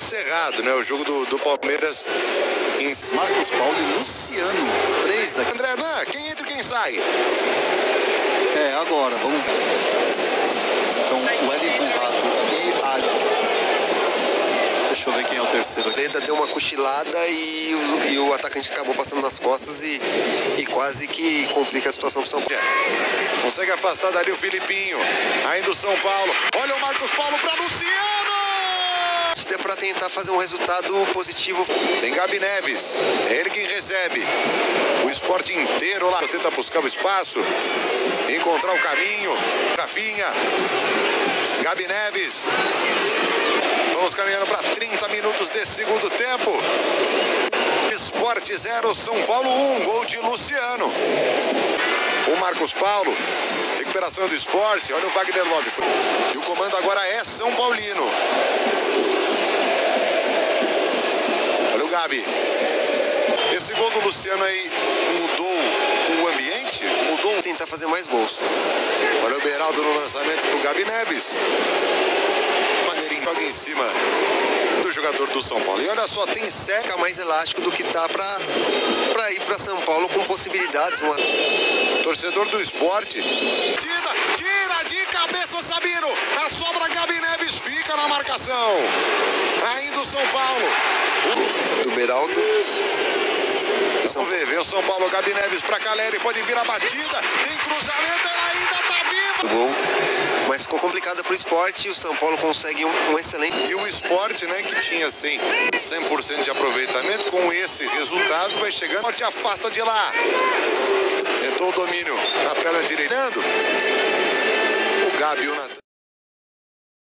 encerrado, né? O jogo do Palmeiras. Marcos Paulo e Luciano. 3 daqui. André Hernan, quem entra e quem sai? Agora, vamos ver. Então, o Wellington Rato e a... Deixa eu ver quem é o terceiro aqui. Breda deu uma cochilada e o atacante acabou passando nas costas e quase que complica a situação pro São Paulo. Consegue afastar dali o Filipinho. Ainda o São Paulo. Olha o Marcos Paulo para Luciano! Isso é para tentar fazer um resultado positivo. Tem Gabi Neves. É ele quem recebe. O Sport inteiro lá tenta buscar o espaço. Encontrar o caminho. Rafinha. Gabi Neves. Vamos caminhando para 30 minutos desse segundo tempo. Sport 0, São Paulo 1. Gol de Luciano. O Marcos Paulo. Recuperação do Sport. Olha o Wagner Love. E o comando agora é São Paulino. Olha o Gabi. Esse gol do Luciano aí mudou o ambiente? Mudou, tentar fazer mais gols. Olha o Beraldo no lançamento pro Gabi Neves. Maneirinho joga em cima do jogador do São Paulo. E olha só, tem fica mais elástico do que tá pra ir pra São Paulo com possibilidades. Torcedor do Sport. Tira de cabeça Sabino. A sobra Gabi Neves fica na marcação. Ainda o São Paulo. Do Beraldo. Vamos ver o São Paulo, Gabi Neves pra Caleri, pode vir a batida, tem cruzamento, ela ainda tá viva. Gol, mas ficou complicada pro Sport e o São Paulo consegue um excelente. E o Sport, né, que tinha 100% de aproveitamento, com esse resultado vai chegando, o Sport afasta de lá. Tentou o domínio na perna direita. O Gabi,